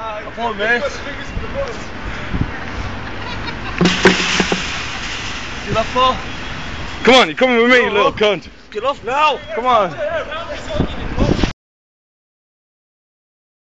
Come on, mate. Get off, for? Come on, you're coming with me, you little cunt. Get off now. Come on.